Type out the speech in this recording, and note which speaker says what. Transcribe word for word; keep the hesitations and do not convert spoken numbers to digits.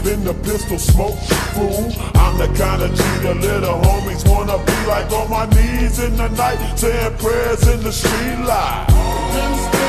Speaker 1: in the pistol smoke, fool. I'm the kind of G the little homies wanna be like, on my knees in the night, saying prayers in the street light.